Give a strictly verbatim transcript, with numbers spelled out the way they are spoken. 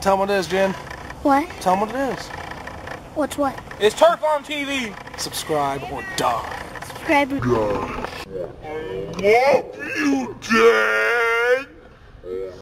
Tell them what it is, Jen. What? Tell them what it is. What's what? It's Turf on T V. Subscribe or die. Subscribe. Die. I love you, Jen.